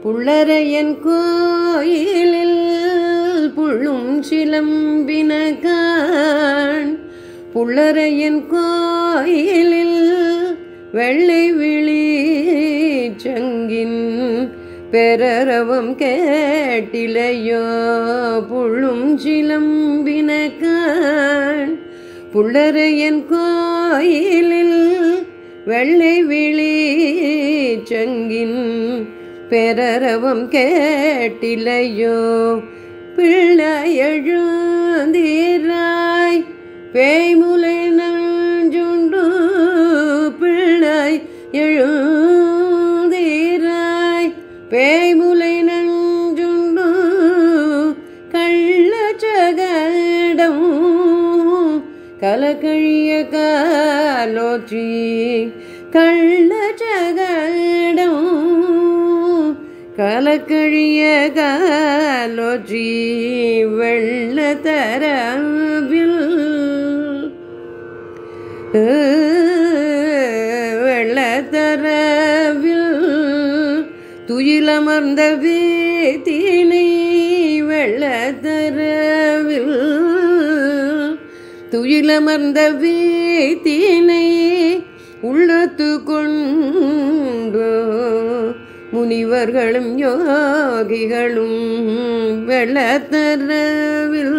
புள்ளரையன் கோயிலில் புள்ளும் சிலம்பினகான் புள்ளரையன் கோயிலில் வெள்ளை விழி சங்கின் பெரரவம் கேட்டிலையோ புள்ளும் சிலம்பினகான் புள்ளரையன் கோயிலில் வெள்ளை விழி சங்கின் பெரரவம் கேட்டிலையோ பிள்ளை எழுந்தீராய் பேய்முலை நஞ்சுண்டு பிள்ளை எழுந்தீராய் பேய்முலை நஞ்சுண்டு கள்ளச்சகடம் கலக்கழிய காலோற்றி கள்ளச்சகடம் கலக்கழிய காலோற்றி வெள்ளத்தரவில் வெள்ளத்தரவில் துயிலமர்ந்த வீத்தினை வெள்ளத்தரவில் துயிலமர்ந்த வீத்தினை உள்ளத்து கொண்டு முனிவர்களும் யோகிகளும் வெள்ளத்தரவில்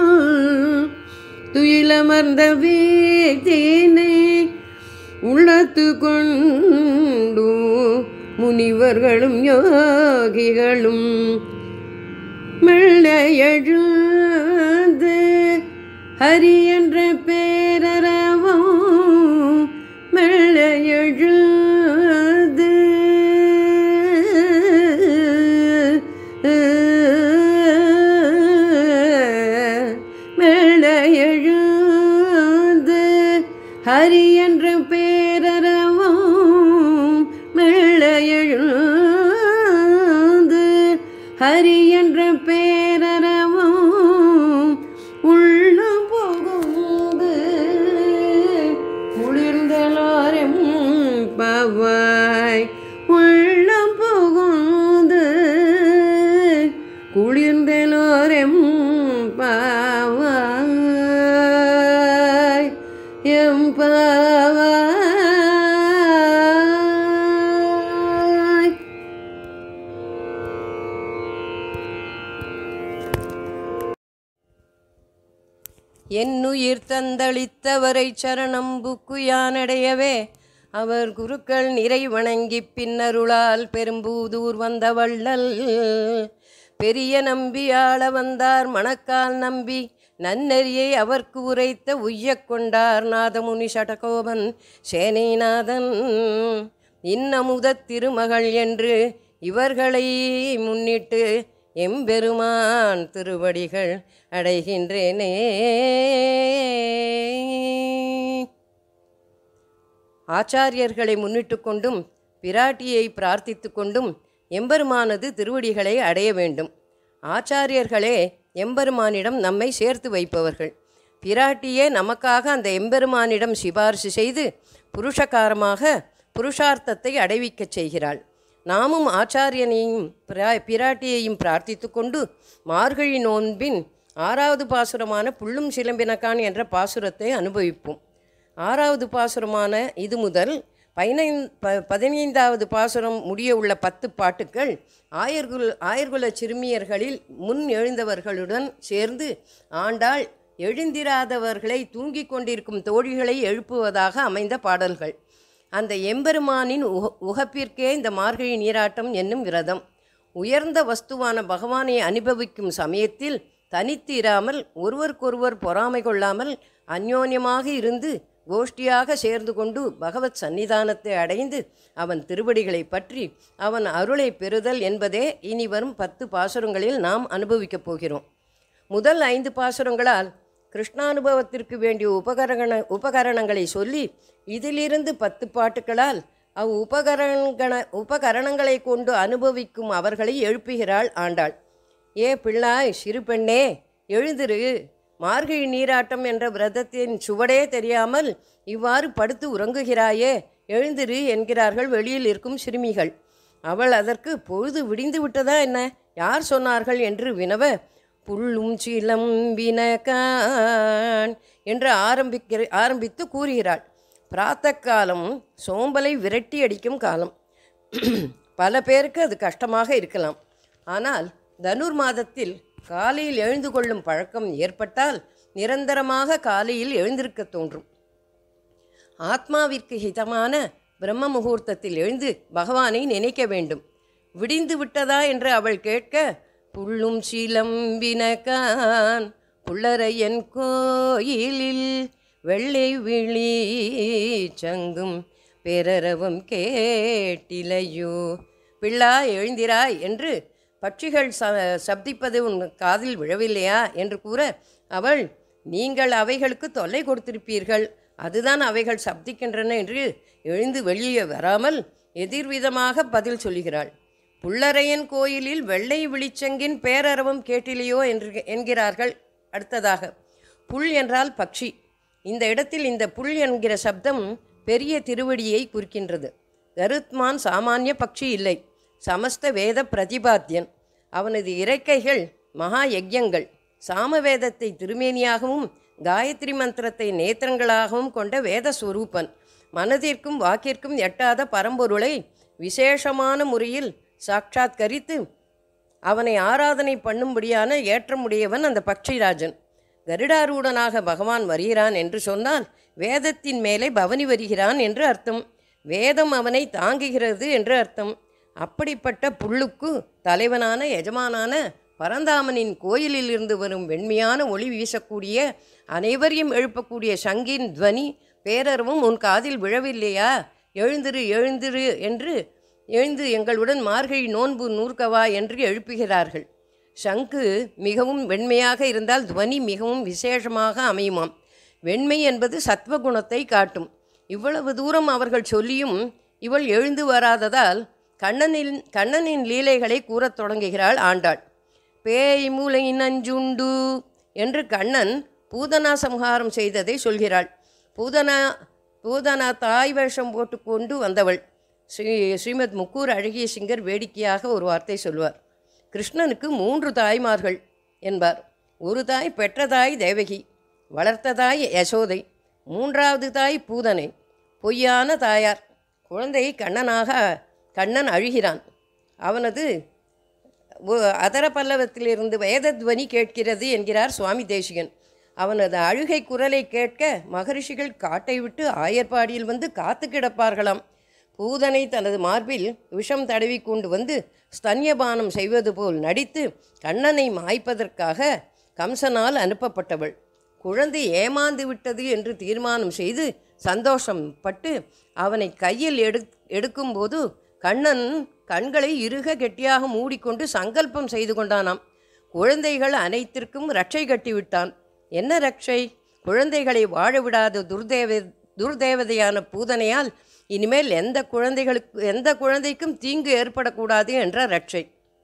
துயிலமர்ந்த வீத்தினை உள்ளத்து கொண்டு முனிவர்களும் யோகிகளும் மெல்ல எழுந்து ஹரி என்ற பேரறவும் மெல்ல எழுந்து மெல்ல எழுந்து ஹரி என்ற பேரறவும் மெல்ல எழுந்து ஹரி என்ற பேரறவும் உள்ளம் புகுந்து குளிர்ந்தலோரம் பவாய் உள்ளம் புகுந்து குளிர்ந்தலோரம் பாவாய் எம் பாவாய். என்னுயிர் தந்தளித்தவரை சரணம் புக்குயானடையவே அவர் குருக்கள் நிறை வணங்கி பின்னருளால் பெரும்பூதூர் வந்த வள்ளல் பெரிய நம்பி ஆள வந்தார் மணக்கால் நம்பி நன்னெறியை அவர்க்கு உரைத்த உய்யக் கொண்டார் நாதமுனி சடகோபன் சேனைநாதன் இன்னமுதத் திருமகள் என்று இவர்களை முன்னிட்டு எம்பெருமான் திருவடிகள் அடைகின்றேனே. ஆச்சாரியர்களை முன்னிட்டு கொண்டும் பிராட்டியை பிரார்த்தித்து கொண்டும் எம்பெருமானது திருவடிகளை அடைய வேண்டும். ஆச்சாரியர்களே எம்பெருமானிடம் நம்மை சேர்த்து வைப்பவர்கள். பிராட்டியே நமக்காக அந்த எம்பெருமானிடம் சிபாரிசு செய்து புருஷகாரமாக புருஷார்த்தத்தை அடைவிக்கச் செய்கிறாள். நாமும் ஆச்சாரியனையும் பிராட்டியையும் பிரார்த்தித்து கொண்டு மார்கழி நோன்பின் 6வது பாசுரமான புள்ளும் சிலம்பினகான் என்ற பாசுரத்தை அனுபவிப்போம். 6வது பாசுரமான இது முதல் 15வது பாசுரம் முடிய உள்ள 10 பாட்டுக்கள் ஆயர்குல சிறுமியர்களில் முன் எழுந்தவர்களுடன் சேர்ந்து ஆண்டாள் எழுந்திராதவர்களை தூங்கிக் கொண்டிருக்கும் தோழிகளை எழுப்புவதாக அமைந்த பாடல்கள். அந்த எம்பெருமானின் உகப்பிற்கே இந்த மார்கழி நீராட்டம் என்னும் விரதம். உயர்ந்த வஸ்துவான பகவானை அனுபவிக்கும் சமயத்தில் தனித்து இராமல் ஒருவருக்கொருவர் பொறாமை கொள்ளாமல் அந்யோன்யமாக இருந்து கோஷ்டியாக சேர்ந்து கொண்டு பகவத் சந்நிதானத்தை அடைந்து அவன் திருவடிகளை பற்றி அவன் அருளை பெறுதல் என்பதே இனி வரும் 10 பாசுரங்களில் நாம் அனுபவிக்கப் போகிறோம். முதல் 5 பாசுரங்களால் கிருஷ்ணானுபவத்திற்கு வேண்டிய உபகரணங்களை சொல்லி இதிலிருந்து 10 பாட்டுக்களால் உபகரணங்களை கொண்டு அனுபவிக்கும் அவர்களை எழுப்புகிறாள் ஆண்டாள். ஏ பிள்ளாய், சிறு பெண்ணே, எழுந்திரு. மார்கழி நீராட்டம் என்ற விரதத்தின் சுவடே தெரியாமல் இவ்வாறு படுத்து உறங்குகிறாயே, எழுந்திரு என்கிறார்கள் வெளியில் இருக்கும் சிறுமிகள். அவள் அதற்கு பொழுது விடிந்து விட்டதா என்ன, யார் சொன்னார்கள் என்று வினவ, புல்லும் சிலம்பினகான் என்று ஆரம்பித்து கூறுகிறாள். பிராத்த காலம் சோம்பலை விரட்டி அடிக்கும் காலம். பல பேருக்கு அது கஷ்டமாக இருக்கலாம். ஆனால் தனுர் மாதத்தில் காலையில் எழுந்து கொள்ளும் பழக்கம் ஏற்பட்டால் நிரந்தரமாக காலையில் எழுந்திருக்க தோன்றும். ஆத்மாவிற்கு ஹிதமான பிரம்ம முகூர்த்தத்தில் எழுந்து பகவானை நினைக்க வேண்டும். விடிந்து விட்டதா என்று அவள் கேட்க, புல்லும் சிலம்பினகான் புள்ளரையன் கோயிலில் வெள்ளை விழி சங்கும் பேரரவம் கேட்டிலையோ, பிள்ளா எழுந்திராய் என்று பட்சிகள் சப்திப்பது உன் காதில் விழவில்லையா என்று கூற, அவள், நீங்கள் அவைகளுக்கு தொல்லை கொடுத்திருப்பீர்கள், அதுதான் அவைகள் சப்திக்கின்றன என்று எழுந்து வெளியே வராமல் எதிர்விதமாக பதில் சொல்கிறாள். புள்ளரையன் கோயிலில் வெள்ளை விழிச்சங்கின் பேரரவம் கேட்டிலையோ என்கிறார்கள். அடுத்ததாக, புல் என்றால் பட்சி. இந்த இடத்தில் இந்த புல் என்கிற சப்தம் பெரிய திருவடியை குறிக்கின்றது. கருத்மான் சாமானிய பட்சி இல்லை, சமஸ்த வேத பிரதிபாத்தியன். அவனது இறக்கைகள் மகா யஜ்யங்கள். சாமவேதத்தை திருமேனியாகவும் காயத்ரி மந்திரத்தை நேத்திரங்களாகவும் கொண்ட வேதஸ்வரூபன். மனதிற்கும் வாக்கிற்கும் எட்டாத பரம்பொருளை விசேஷமான முறையில் சாட்சாத்கரித்து அவனை ஆராதனை பண்ணும்படியான ஏற்றமுடையவன் அந்த பட்சிராஜன். கருடாரூடனாக பகவான் வருகிறான் என்று சொன்னால் வேதத்தின் மேலே பவனி வருகிறான் என்று அர்த்தம். வேதம் அவனை தாங்குகிறது என்று அர்த்தம். அப்படிப்பட்ட புல்லுக்கு தலைவனான எஜமானான பரந்தாமனின் கோயிலில் இருந்து வரும் வெண்மையான ஒளி வீசக்கூடிய அனைவரையும் எழுப்பக்கூடிய சங்கின் துவனி பேரறவும் உன் காதில் விழவில்லையா? எழுந்திரு எழுந்திரு என்று எழுந்து எங்களுடன் மார்கழி நோன்பு நூற்கவா என்று எழுப்புகிறார்கள். சங்கு மிகவும் வெண்மையாக இருந்தால் துவனி மிகவும் விசேஷமாக அமையுமாம். வெண்மை என்பது சத்வகுணத்தை காட்டும். இவ்வளவு தூரம் அவர்கள் சொல்லியும் இவள் எழுந்து வராததால் கண்ணனின் லீலைகளை கூறத் தொடங்குகிறாள் ஆண்டாள். பேய் மூளை நஞ்சுண்டு என்று கண்ணன் பூதனா சம்ஹாரம் செய்ததை சொல்கிறாள். பூதனா தாய் வேஷம் போட்டுக்கொண்டு வந்தவள். ஸ்ரீமத் முக்கூர் அழகிய சிங்கர் வேடிக்கையாக ஒரு வார்த்தை சொல்வார். கிருஷ்ணனுக்கு 3 தாய்மார்கள் என்பார். ஒரு தாய் பெற்ற தாய் தேவகி, வளர்த்த தாய் யசோதை, 3வது தாய் பூதனை, பொய்யான தாயார். குழந்தை கண்ணன் அழுகிறான். அவனது அதர பல்லவத்திலிருந்து வேதத்வனி கேட்கிறது என்கிறார் சுவாமி தேசிகன். அவனது அழுகை குரலை கேட்க மகரிஷிகள் காட்டை விட்டு ஆயர்பாடியில் வந்து காத்து கிடப்பார்களாம். பூதனை தனது மார்பில் விஷம் தடவி கொண்டு வந்து ஸ்தன்யபானம் செய்வது போல் நடித்து கண்ணனை மாய்ப்பதற்காக கம்சனால் அனுப்பப்பட்டவள். குழந்தை ஏமாந்து விட்டது என்று தீர்மானம் செய்து சந்தோஷம் பட்டு அவனை கையில் எடுக்கும்போது கண்ணன் கண்களை இறுக கெட்டியாக மூடிக்கொண்டு சங்கல்பம் செய்து கொண்டானாம். குழந்தைகள் அனைத்திற்கும் ரட்சை கட்டிவிட்டான். என்ன ரட்சை? குழந்தைகளை வாழவிடாத துர்தேவதையான பூதனையால் இனிமேல் எந்த குழந்தைக்கும் தீங்கு ஏற்படக்கூடாது என்ற ரட்சை.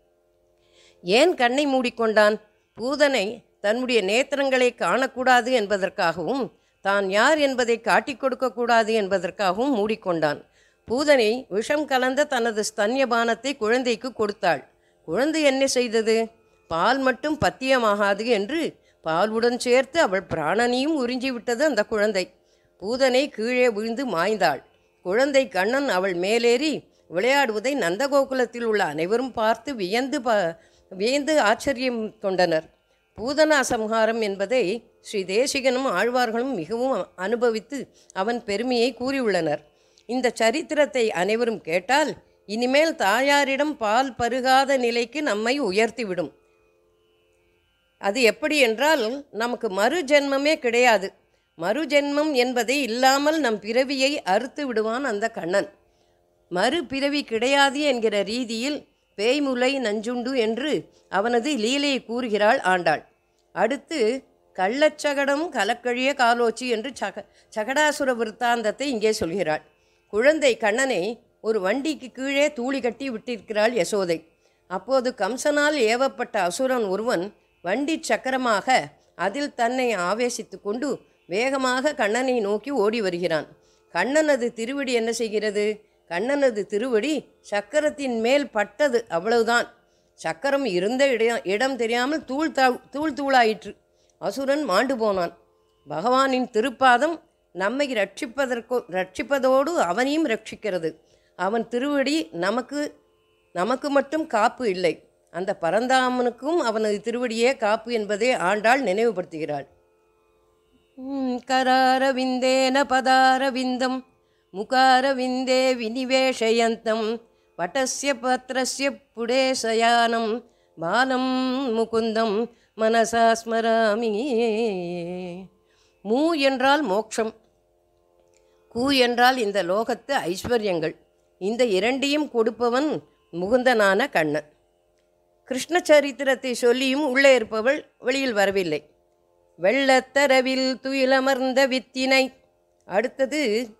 ஏன் கண்ணை மூடிக்கொண்டான்? பூதனை தன்னுடைய நேத்திரங்களை காணக்கூடாது என்பதற்காகவும் தான் யார் என்பதை காட்டிக் கொடுக்கக்கூடாது என்பதற்காகவும் மூடிக்கொண்டான். பூதனை விஷம் கலந்த தனது ஸ்தன்யபானத்தை குழந்தைக்கு கொடுத்தாள். குழந்தை என்ன செய்தது? பால் மட்டும் பத்தியமாகாது என்று பாலுடன் சேர்த்து அவள் பிராணனையும் உறிஞ்சிவிட்டது அந்த குழந்தை. பூதனை கீழே விழுந்து மாய்ந்தாள். குழந்தை கண்ணன் அவள் மேலேறி விளையாடுவதை நந்தகோகுலத்தில் உள்ள அனைவரும் பார்த்து வியந்து ஆச்சரியம் கொண்டனர். பூதனா சம்ஹாரம் என்பதை ஸ்ரீ தேசிகனும் ஆழ்வார்களும் மிகவும் அனுபவித்து அவன் பெருமையை கூறியுள்ளனர். இந்த சரித்திரத்தை அனைவரும் கேட்டால் இனிமேல் தாயாரிடம் பால் பருகாத நிலைக்கு நம்மை உயர்த்திவிடும். அது எப்படி என்றால், நமக்கு மறு ஜென்மமே கிடையாது. மறு ஜென்மம் என்பதை இல்லாமல் நம் பிறவியை அறுத்து விடுவான் அந்த கண்ணன். மறு பிறவி கிடையாது என்கிற ரீதியில் பேய்முலை நஞ்சுண்டு என்று அவனது லீலையை கூறுகிறாள் ஆண்டாள். அடுத்து கள்ளச்சகடம் கலக்கழிய காலோச்சி என்று சகடாசுர விற்த்தாந்தத்தை இங்கே சொல்கிறாள். குழந்தை கண்ணனை ஒரு வண்டிக்கு கீழே தூளி கட்டி விட்டிருக்கிறாள் யசோதை. அப்போது கம்சனால் ஏவப்பட்ட அசுரன் ஒருவன் வண்டி சக்கரமாக அதில் தன்னை ஆவேசித்து கொண்டு வேகமாக கண்ணனை நோக்கி ஓடி வருகிறான். கண்ணனது திருவடி என்ன செய்கிறது? கண்ணனது திருவடி சக்கரத்தின் மேல் பட்டது, அவ்வளவுதான். சக்கரம் இருந்த இடம் தெரியாமல் தூள் தூளாயிற்று. அசுரன் மாண்டு போனான். பகவானின் திருப்பாதம் நம்மை ரட்சிப்பதோடு அவனையும் ரட்சிக்கிறது. அவன் திருவடி நமக்கு மட்டும் காப்பு இல்லை, அந்த பரந்தாமனுக்கும் அவனது திருவடியே காப்பு என்பதை ஆண்டாள் நினைவுபடுத்துகிறாள். கராரவிந்தேன பதாரவிந்தம் முகாரவிந்தே வினிவேஷயந்தம் வட்டஸ்ய பத்ரஸ்ய புடேசயானம் பாலம் முகுந்தம் மனசா ஸ்மராமி. மூ என்றால் மோட்சம், கூ என்றால் இந்த லோகத்து ஐஸ்வர்யங்கள். இந்த இரண்டையும் கொடுப்பவன் முகுந்தனான கண்ணன். கிருஷ்ண சரித்திரத்தை சொல்லியும் உள்ளே இருப்பவள் வெளியில் வரவில்லை. வெள்ளத்தரவில் துயிலமர்ந்த வித்தினை. அடுத்தது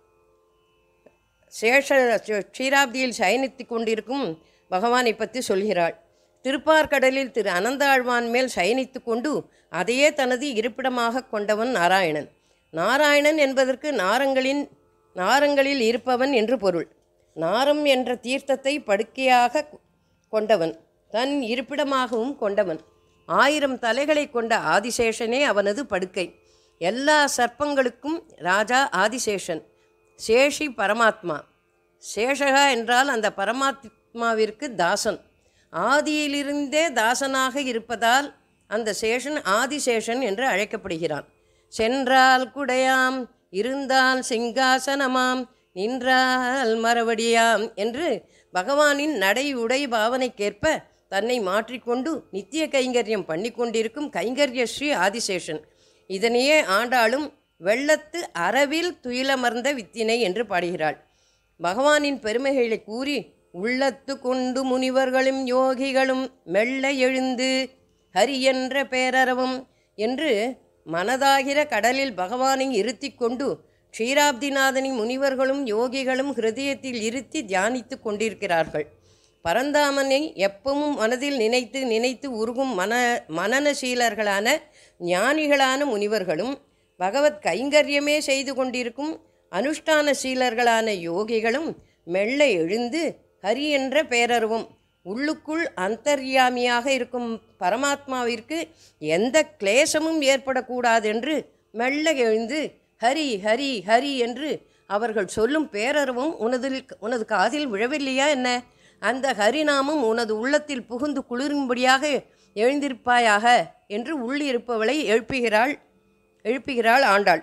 க்ஷீராப்தியில் சயனித்து கொண்டிருக்கும் பகவானை பற்றி சொல்கிறாள். திருப்பார்கடலில் திரு அனந்தாழ்வான் மேல் சயனித்து கொண்டு அதையே தனது இருப்பிடமாக கொண்டவன் நாராயணன். நாராயணன் என்பதற்கு நாரங்களில் இருப்பவன் என்று பொருள். நாரம் என்ற தீர்த்தத்தை படுக்கையாக கொண்டவன், தன் இருப்பிடமாகவும் கொண்டவன். 1000 தலைகளை கொண்ட ஆதிசேஷனே அவனது படுக்கை. எல்லா சர்ப்பங்களுக்கும் ராஜா ஆதிசேஷன். சேஷி பரமாத்மா. சேஷகா என்றால் அந்த பரமாத்மாவிற்கு தாசன். ஆதியிலிருந்தே தாசனாக இருப்பதால் அந்த சேஷன் ஆதிசேஷன் என்று அழைக்கப்படுகிறான். சென்றால் குடையாம், இருந்தால் சிங்காசனமாம், நின்றால் மறுபடியாம் என்று பகவானின் நடை உடை பாவனைக்கேற்ப தன்னை மாற்றிக்கொண்டு நித்திய கைங்கரியம் பண்ணி கொண்டிருக்கும் கைங்கரிய ஸ்ரீ ஆதிசேஷன். இதனையே ஆண்டாளும் வெள்ளத்து அரவில் துயிலமர்ந்த வித்தினை என்று பாடுகிறாள். பகவானின் பெருமைகளை கூறி உள்ளத்து கொண்டு முனிவர்களும் யோகிகளும் மெல்ல எழுந்து ஹரி என்ற பேரறவும் என்று மனதாகிற கடலில் பகவானை இருத்தி கொண்டு க்ஷீராப்திநாதனை முனிவர்களும் யோகிகளும் ஹிருதயத்தில் இருத்தி தியானித்து கொண்டிருக்கிறார்கள். பரந்தாமனை எப்பவும் மனதில் நினைத்து நினைத்து உருகும் மனநசீலர்களான ஞானிகளான முனிவர்களும் பகவத் கைங்கரியமே செய்து கொண்டிருக்கும் அனுஷ்டான சீலர்களான யோகிகளும் மெல்ல எழுந்து ஹரி என்ற பேரருவும் உள்ளுக்குள் அந்தர்யாமியாக இருக்கும் பரமாத்மாவிற்கு எந்த கிளேசமும் ஏற்படக்கூடாதென்று மெல்ல எழுந்து ஹரி ஹரி ஹரி என்று அவர்கள் சொல்லும் பேரருவும் உனது காதில் விழவில்லையா என்ன? அந்த ஹரிநாமம் உனது உள்ளத்தில் புகுந்து குளிரும்படியாக எழுந்திருப்பாயாக என்று உள்ளிருப்பவளை எழுப்புகிறாள் ஆண்டாள்.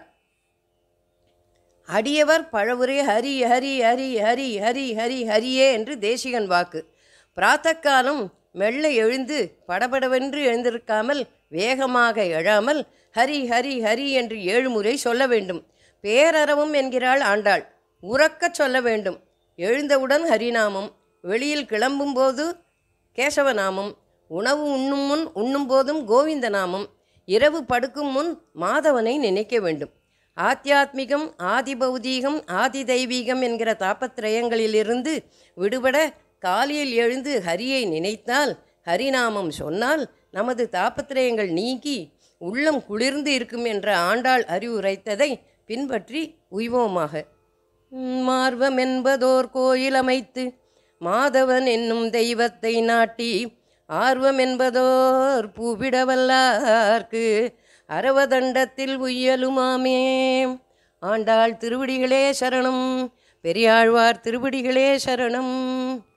அடியவர் பழவுரே ஹரி ஹரி ஹரி ஹரி ஹரி ஹரி ஹரியே என்று தேசிகன் வாக்கு. பிராத்தக்காலம் மெல்ல எழுந்து படபடவென்று எழுந்திருக்காமல் வேகமாக எழாமல் ஹரி ஹரி ஹரி என்று 7 முறை சொல்ல வேண்டும். பேரறவும் என்கிறாள் ஆண்டாள். உறக்கச் சொல்ல வேண்டும். எழுந்தவுடன் ஹரிநாமம், வெளியில் கிளம்பும்போது கேசவநாமம், உணவு உண்ணும் முன் உண்ணும்போதும் கோவிந்த நாமம், இரவு படுக்கும் முன் மாதவனை நினைக்க வேண்டும். ஆத்தியாத்மிகம், ஆதி பௌதீகம், ஆதி தெய்வீகம் என்கிற தாபத்திரயங்களிலிருந்து விடுபட காலையில் எழுந்து ஹரியை நினைத்தால், ஹரிநாமம் சொன்னால் நமது தாபத்திரயங்கள் நீங்கி உள்ளம் குளிர்ந்து இருக்கும் என்ற ஆண்டாள் அறிவுரைத்ததை பின்பற்றி உய்வோமாக. மார்வம் என்பதோர் கோயில் அமைத்து மாதவன் என்னும் தெய்வத்தை நாட்டி ஆர்வம் என்பதோர் பூவிடவல்லார்க்கு அரவதண்டத்தில் உய்யலுமாமே. ஆண்டாள் திருவடிகளே சரணம். பெரியாழ்வார் திருவடிகளே சரணம்.